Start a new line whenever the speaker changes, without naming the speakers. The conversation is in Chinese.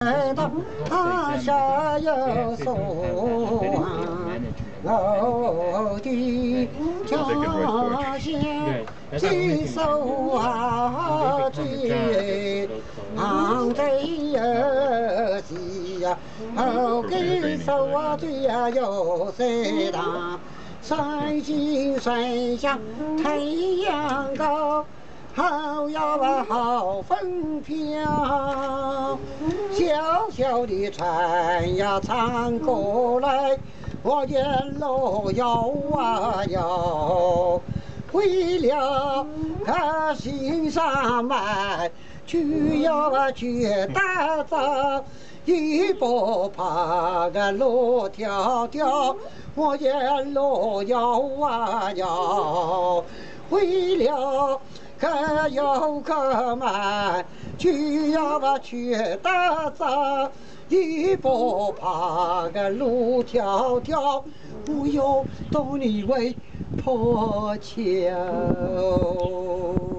大下有所我的家乡，几首啊最昂在儿戏呀，几首啊最呀有谁当？山青山下太阳高。好呀吧，好风飘，小小的船呀唱过来，我沿路摇啊摇，为了欣赏买去呀吧去打造，一步爬个路迢迢，我沿路摇啊摇，为了。可游客们去呀吧去打造，一步爬个路迢迢，不由动力为破桥。